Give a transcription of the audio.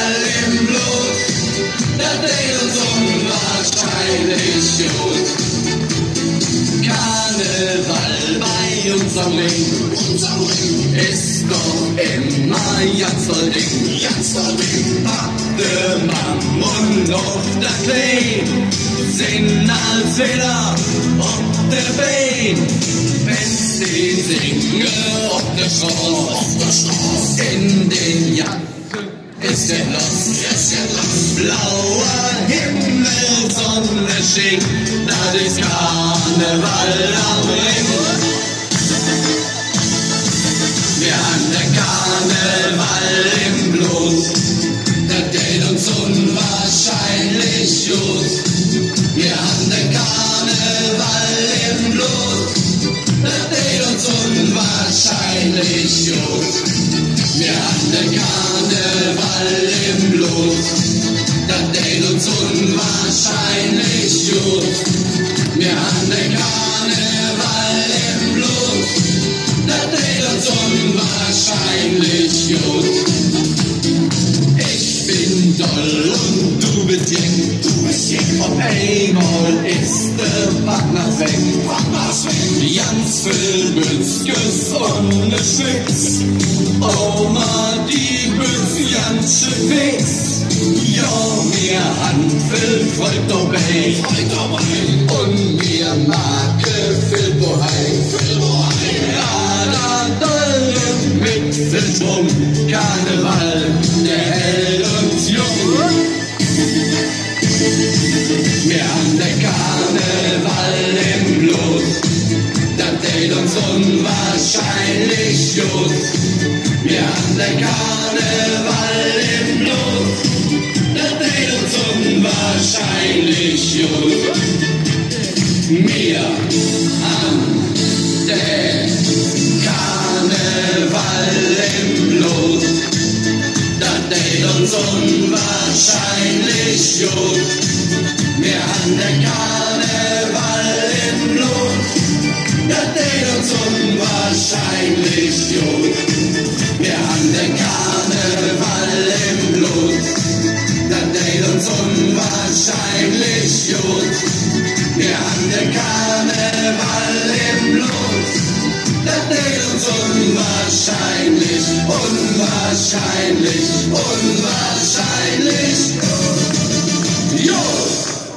Karneval im Blut, das dreht uns unwahrscheinlich gut. Karneval bei uns am Ring ist doch immer ganz voll Ding. Packte Mammon auf der Klee, sind als Fehler auf der Bein. Wenn's die singe auf der Straße, in den Jacken ist der Lost. Blauer Himmel, Sonne schickt, das ist Karneval am Ring. Wir haben den Karneval im Blut, der geht uns unwahrscheinlich gut. Wir haben den Karneval im Blut, der geht uns unwahrscheinlich gut. Wir haben den Karneval im Blut, der geht uns unwahrscheinlich gut. Wir haben den Karneval im Blut, der dreht uns unwahrscheinlich gut. Ich bin doll und du bist jeng. Auf einmal ist der Wagner weg. Ganz viel Bützkes und ne Schwitz. Oma, die Bütz ganz schön fix. Ja, mir Handvill freut dabei. Und mir Marke viel Bohai. Mit viel Schwung, Karneval, der hält uns jung. Wir haben den Karneval im Blut, das geht uns unwahrscheinlich gut. Wir haben den Karneval im Blut, das geht uns unwahrscheinlich gut. Wir haben den Karneval im Blut, das geht uns unwahrscheinlich gut. Wir haben den Karneval im Blut, das geht uns unwahrscheinlich gut. Wir haben den Karneval im Blut, das geht uns unwahrscheinlich gut. Wir haben den Karneval im Blut, das geht uns unwahrscheinlich gut. Jo!